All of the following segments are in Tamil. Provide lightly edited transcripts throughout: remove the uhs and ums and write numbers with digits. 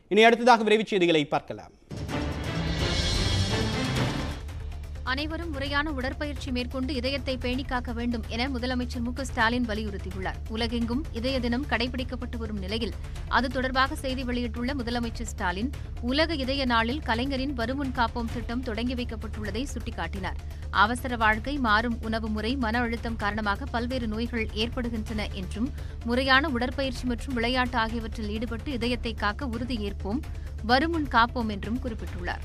இனி அடுத்ததாக விரைவுச் செய்திகளை பார்க்கலாம். அனைவரும் முறையான உடற்பயிற்சி மேற்கொண்டு இதயத்தை பேணி காக்க வேண்டும் என முதலமைச்சர் மு.க.ஸ்டாலின் வலியுறுத்தியுள்ளார். உலகெங்கும் இதய தினம் கடைபிடிக்கப்பட்டு வரும் நிலையில் அது தொடர்பாக செய்தி வெளியிட்டுள்ள முதலமைச்சர் ஸ்டாலின், உலக இதய நாளில் கலைஞரின் வருமுன் காப்போம் திட்டம் தொடங்கி வைக்கப்பட்டுள்ளதை சுட்டிக்காட்டினார். அவசர வாழ்க்கை, மாறும் உணவு முறை, மன அழுத்தம் காரணமாக பல்வேறு நோய்கள் ஏற்படுகின்றன என்றும், முறையான உடற்பயிற்சி மற்றும் விளையாட்டு ஆகியவற்றில் ஈடுபட்டு இதயத்தை காக்க உறுதி ஏற்போம், வருமுன் காப்போம் என்றும் குறிப்பிட்டுள்ளார்.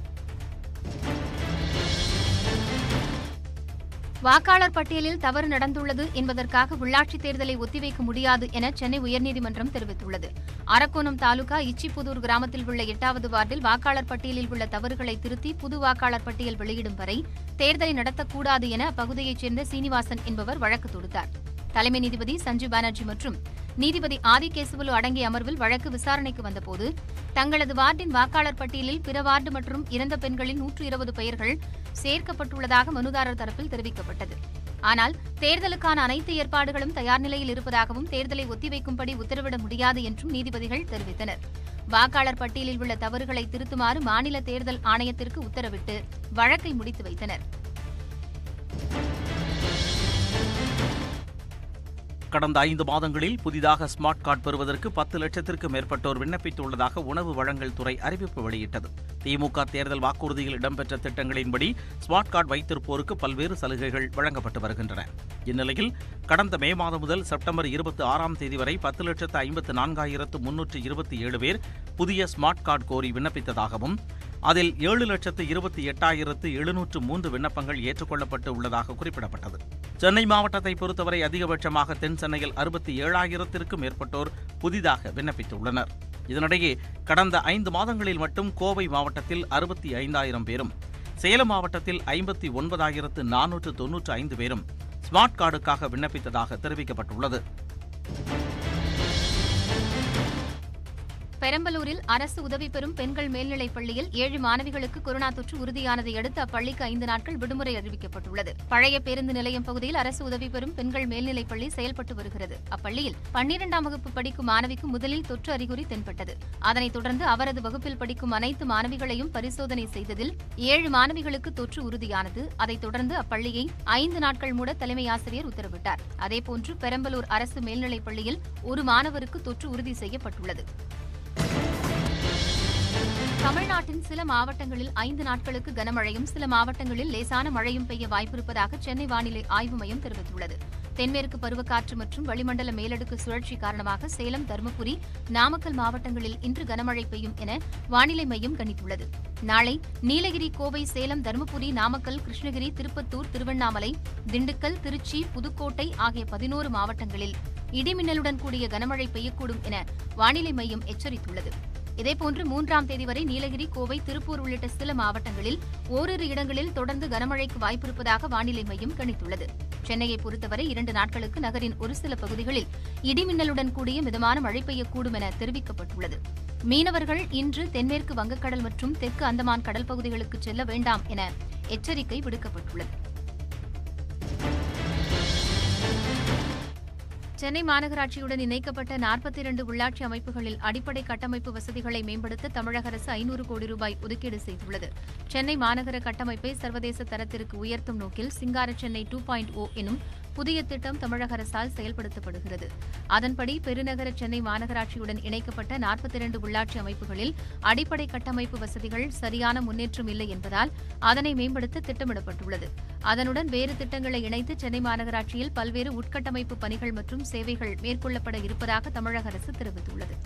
வாக்காளர் பட்டியலில் தவறு நடந்துள்ளது என்பதற்காக உள்ளாட்சித் தேர்தலை ஒத்திவைக்க முடியாது என சென்னை உயர்நீதிமன்றம் தெரிவித்துள்ளது. அரக்கோணம் தாலுகா இச்சிப்புதூர் கிராமத்தில் உள்ள 8வது வார்டில் வாக்காளர் பட்டியலில் உள்ள தவறுகளை திருத்தி புது வாக்காளர் பட்டியல் வெளியிடும் வரை தேர்தலை நடத்தக்கூடாது என அப்பகுதியைச் சேர்ந்த சீனிவாசன் என்பவர் வழக்கு தொடுத்தார். தலைமை நீதிபதி சஞ்சீவ் பானர்ஜி மற்றும் நீதிபதி ஆதிகேசவலு அடங்கிய அமர்வில் வழக்கு விசாரணைக்கு வந்தபோது, தங்களது வார்டின் வாக்காளர் பட்டியலில் பிற வார்டு மற்றும் இறந்த பெண்களின் 120 பெயர்கள் சேர்க்கப்பட்டுள்ளதாக மனுதாரர் தரப்பில் தெரிவிக்கப்பட்டது. ஆனால் தேர்தலுக்கான அனைத்து ஏற்பாடுகளும் தயார் நிலையில் இருப்பதாகவும் தேர்தலை ஒத்திவைக்கும்படி உத்தரவிட முடியாது என்றும் நீதிபதிகள் தெரிவித்தனர். வாக்காளர் பட்டியலில் உள்ள தவறுகளை திருத்துமாறு மாநில தேர்தல் ஆணையத்திற்கு உத்தரவிட்டு வழக்கை முடித்து வைத்தனர். கடந்த 5 மாதங்களில் புதிதாக ஸ்மார்ட் கார்டு பெறுவதற்கு 10 லட்சத்திற்கும் மேற்பட்டோர் விண்ணப்பித்துள்ளதாக உணவு வழங்கல் துறை அறிவிப்பு வெளியிட்டது. திமுக தேர்தல் வாக்குறுதியில் இடம்பெற்ற திட்டங்களின்படி ஸ்மார்ட் கார்டு வைத்திருப்போருக்கு பல்வேறு சலுகைகள் வழங்கப்பட்டு வருகின்றன. இந்நிலையில் கடந்த மே மாதம் முதல் செப்டம்பர் 26ஆம் தேதி வரை 10,54,327 பேர் புதிய ஸ்மார்ட் கார்டு கோரி விண்ணப்பித்ததாகவும், அதில் 7,28,703 விண்ணப்பங்கள் ஏற்றுக்கொள்ளப்பட்டு உள்ளதாக குறிப்பிடப்பட்டது. சென்னை மாவட்டத்தை பொறுத்தவரை அதிகபட்சமாக தென் சென்னையில் 67,000த்திற்கும் மேற்பட்டோர் புதிதாக விண்ணப்பித்துள்ளனர். இதனிடையே கடந்த 5 மாதங்களில் மட்டும் கோவை மாவட்டத்தில் 65,000 பேரும், சேலம் மாவட்டத்தில் 59,495 பேரும் ஸ்மார்ட் கார்டுக்காக விண்ணப்பித்ததாக தெரிவிக்கப்பட்டுள்ளது. பெரம்பலூரில் அரசு உதவி பெறும் பெண்கள் மேல்நிலைப் பள்ளியில் 7 மாணவிகளுக்கு கொரோனா தொற்று உறுதியானதை அடுத்து அப்பள்ளிக்கு 5 நாட்கள் விடுமுறை அறிவிக்கப்பட்டுள்ளது. பழைய பேருந்து நிலையம் பகுதியில் அரசு உதவி பெறும் பெண்கள் மேல்நிலைப் பள்ளி செயல்பட்டு வருகிறது. அப்பள்ளியில் 12ஆம் வகுப்பு படிக்கும் மாணவிக்கு முதலில் தொற்று அறிகுறி தென்பட்டது. அதனைத் தொடர்ந்து அவரது வகுப்பில் படிக்கும் அனைத்து மாணவிகளையும் பரிசோதனை செய்ததில் 7 மாணவிகளுக்கு தொற்று உறுதியானது. அதைத் தொடர்ந்து அப்பள்ளியை 5 நாட்கள் மூட தலைமை ஆசிரியர் உத்தரவிட்டார். அதேபோன்று பெரம்பலூர் அரசு மேல்நிலைப் பள்ளியில் ஒரு மாணவருக்கு தொற்று உறுதி செய்யப்பட்டுள்ளது. தமிழ்நாட்டின் சில மாவட்டங்களில் 5 நாட்களுக்கு கனமழையும் சில மாவட்டங்களில் லேசான மழையும் பெய்ய வாய்ப்பிருப்பதாக சென்னை வானிலை ஆய்வு மையம் தெரிவித்துள்ளது. தென்மேற்கு பருவக்காற்று மற்றும் வளிமண்டல மேலடுக்கு சுழற்சி காரணமாக சேலம், தருமபுரி, நாமக்கல் மாவட்டங்களில் இன்று கனமழை பெய்யும் என வானிலை மையம் கணித்துள்ளது. நாளை நீலகிரி, கோவை, சேலம், தருமபுரி, நாமக்கல், கிருஷ்ணகிரி, திருப்பத்தூர், திருவண்ணாமலை, திண்டுக்கல், திருச்சி, புதுக்கோட்டை ஆகிய 11 மாவட்டங்களில் இடிமின்னலுடன் கூடிய கனமழை பெய்யக்கூடும் என வானிலை மையம் எச்சரித்துள்ளது. இதேபோன்று 3ஆம் தேதி வரை நீலகிரி, கோவை, திருப்பூர் உள்ளிட்ட சில மாவட்டங்களில் ஓரிரு இடங்களில் தொடர்ந்து கனமழைக்கு வாய்ப்பிருப்பதாக வானிலை மையம் கணித்துள்ளது. சென்னையை பொறுத்தவரை 2 நாட்களுக்கு நகரின் ஒரு சில பகுதிகளில் இடிமின்னலுடன் கூடிய மிதமான மழை பெய்யக்கூடும் என தெரிவிக்கப்பட்டுள்ளது. மீனவர்கள் இன்று தென்மேற்கு வங்கக்கடல் மற்றும் தெற்கு அந்தமான் கடல் பகுதிகளுக்கு செல்ல வேண்டாம் என எச்சரிக்கை விடுக்கப்பட்டுள்ளது. சென்னை மாநகராட்சியுடன் இணைக்கப்பட்ட 42 உள்ளாட்சி அமைப்புகளில் அடிப்படை கட்டமைப்பு வசதிகளை மேம்படுத்த தமிழக அரசு 500 கோடி ரூபாய் ஒதுக்கீடு செய்துள்ளது. சென்னை மாநகர கட்டமைப்பை சர்வதேச தரத்திற்கு உயர்த்தும் நோக்கில் சிங்கார சென்னை 2.0 எனும் புதிய திட்டம் தமிழக அரசால் செயல்படுத்தப்படுகிறது. அதன்படி பெருநகர சென்னை மாநகராட்சியுடன் இணைக்கப்பட்ட 42 உள்ளாட்சி அமைப்புகளில் அடிப்படை கட்டமைப்பு வசதிகள் சரியான முன்னேற்றம் இல்லை என்பதால் அதனை மேம்படுத்த திட்டமிடப்பட்டுள்ளது. அதனுடன் வேறு திட்டங்களை இணைத்து சென்னை மாநகராட்சியில் பல்வேறு உட்கட்டமைப்பு பணிகள் மற்றும் சேவைகள் மேற்கொள்ளப்பட இருப்பதாக தமிழக அரசு தெரிவித்துள்ளது.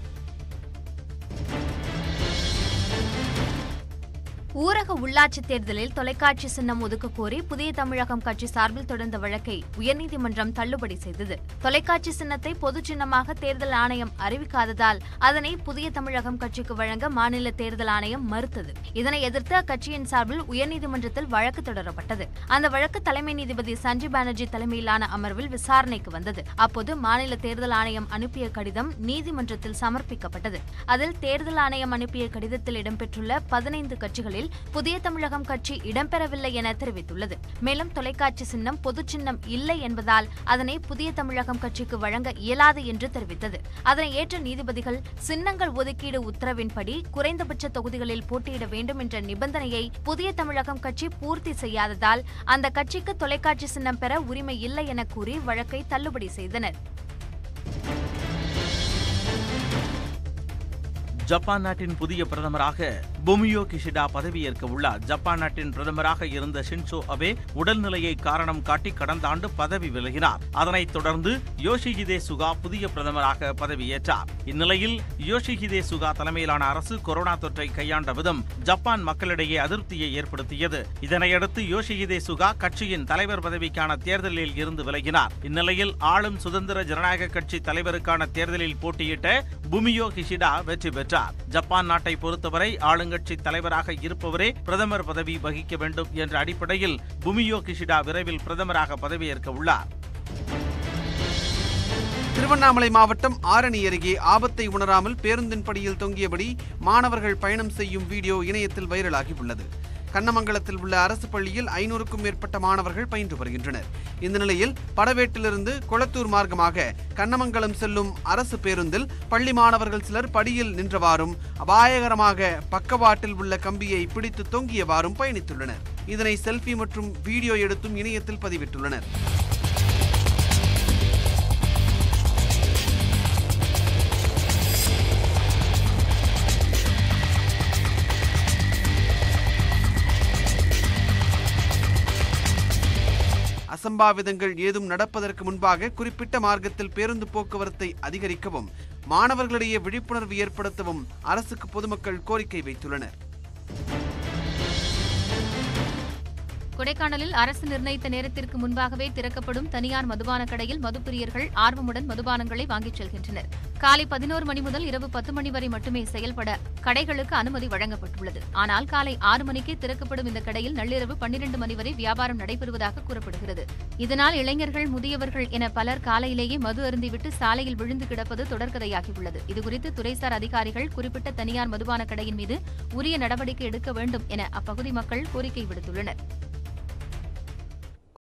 ஊரக உள்ளாட்சித் தேர்தலில் தொலைக்காட்சி சின்னம் ஒதுக்க கோரி புதிய தமிழகம் கட்சி சார்பில் தொடர்ந்த வழக்கை உயர்நீதிமன்றம் தள்ளுபடி செய்தது. தொலைக்காட்சி சின்னத்தை பொது சின்னமாக தேர்தல் ஆணையம் அறிவிக்காததால் அதனை புதிய தமிழகம் கட்சிக்கு வழங்க மாநில தேர்தல் ஆணையம் மறுத்தது. இதனை எதிர்த்து அக்கட்சியின் சார்பில் உயர்நீதிமன்றத்தில் வழக்கு தொடரப்பட்டது. அந்த வழக்கு தலைமை நீதிபதி சஞ்சீவ் பானர்ஜி தலைமையிலான அமர்வில் விசாரணைக்கு வந்தது. அப்போது மாநில தேர்தல் ஆணையம் அனுப்பிய கடிதம் நீதிமன்றத்தில் சமர்ப்பிக்கப்பட்டது. அதில் தேர்தல் ஆணையம் அனுப்பிய கடிதத்தில் இடம்பெற்றுள்ள 15 கட்சிகளில் தேர்தலில் புதிய தமிழகம் கட்சி இடம்பெறவில்லை என தெரிவித்துள்ளது. மேலும் தொலைக்காட்சி சின்னம் பொது சின்னம் இல்லை என்பதால் அதனை புதிய தமிழகம் கட்சிக்கு வழங்க இயலாது என்று தெரிவித்தது. அதனை ஏற்ற நீதிபதிகள் சின்னங்கள் ஒதுக்கீடு உத்தரவின்படி குறைந்தபட்ச தொகுதிகளில் போட்டியிட வேண்டும் என்ற நிபந்தனையை புதிய தமிழகம் கட்சி பூர்த்தி செய்யாததால் அந்த கட்சிக்கு தொலைக்காட்சி சின்னம் பெற உரிமை இல்லை என கூறி வழக்கை தள்ளுபடி செய்தனர். ஜப்பான் நாட்டின் புதிய பிரதமராக புமியோ கிஷிடா பதவியேற்க உள்ளார். ஜப்பான் நாட்டின் பிரதமராக இருந்த ஷின்சோ அபே உடல்நிலையை காரணம் காட்டி கடந்த ஆண்டு பதவி விலகினார். அதனைத் தொடர்ந்து யோஷிஹிதே சுகா புதிய பிரதமராக பதவியேற்றார். இந்நிலையில் யோஷிஹிதே சுகா தலைமையிலான அரசு கொரோனா தொற்றை கையாண்ட விதம் ஜப்பான் மக்களிடையே அதிருப்தியை ஏற்படுத்தியது. இதனையடுத்து யோஷிஹிதே சுகா கட்சியின் தலைவர் பதவிக்கான தேர்தலில் இருந்து விலகினார். இந்நிலையில் ஆளும் சுதந்திர ஜனநாயக கட்சி தலைவருக்கான தேர்தலில் போட்டியிட்ட புமியோ கிஷிடா வெற்றி பெற்றார். ஜப்பான் நாட்டை பொறுத்தவரை ஆளுங்கட்சி தலைவராக இருப்பவரே பிரதமர் பதவி வகிக்க வேண்டும் என்ற அடிப்படையில் புமியோ கிஷிடா விரைவில் பிரதமராக பதவியேற்க உள்ளார். திருவண்ணாமலை மாவட்டம் ஆரணி அருகே ஆபத்தை உணராமல் பேருந்தின் படியில் தொங்கியபடி மாணவர்கள் பயணம் செய்யும் வீடியோ இணையத்தில் வைரலாகி உள்ளது. கண்ணமங்கலத்தில் உள்ள அரசு பள்ளியில் 500க்கும் மேற்பட்ட மாணவர்கள் பயின்று வருகின்றனர். இந்த நிலையில் படவேட்டிலிருந்து கொளத்தூர் மார்க்கமாக கண்ணமங்கலம் செல்லும் அரசு பேருந்தில் பள்ளி மாணவர்கள் சிலர் படியில் நின்றவாறும் அபாயகரமாக பக்கவாட்டில் உள்ள கம்பியை பிடித்து தொங்கியவாறும் பயணித்துள்ளனர். இதனை செல்ஃபி மற்றும் வீடியோ எடுத்தும் இணையத்தில் பதிவிட்டுள்ளனர். அசம்பாவிதங்கள் ஏதும் நடப்பதற்கு முன்பாக குறிப்பிட்ட மார்க்கத்தில் பேருந்து போக்குவரத்தை அதிகரிக்கவும் மாணவர்களிடையே விழிப்புணர்வு ஏற்படுத்தவும் அரசுக்கு பொதுமக்கள் கோரிக்கை வைத்துள்ளனர். கொடைக்கானலில் அரசு நிர்ணயித்த நேரத்திற்கு முன்பாகவே திறக்கப்படும் தனியார் மதுபான கடையில் மதுப்பிரியர்கள் ஆர்வமுடன் மதுபானங்களை வாங்கிச் செல்கின்றனர். காலை 11 மணி முதல் இரவு 10 மணி வரை மட்டுமே செயல்பட கடைகளுக்கு அனுமதி வழங்கப்பட்டுள்ளது. ஆனால் காலை 6 மணிக்கே திறக்கப்படும் இந்த கடையில் நள்ளிரவு 12 மணி வரை வியாபாரம் நடைபெறுவதாக கூறப்படுகிறது. இதனால் இளைஞர்கள், முதியவர்கள் என பலர் காலையிலேயே மது அருந்திவிட்டு சாலையில் விழுந்து கிடப்பது தொடர்கதையாகியுள்ளது. இதுகுறித்து துறைசார் அதிகாரிகள் குறிப்பிட்ட தனியார் மதுபான கடையின் மீது உரிய நடவடிக்கை எடுக்க வேண்டும் என அப்பகுதி மக்கள் கோரிக்கை விடுத்துள்ளனர்.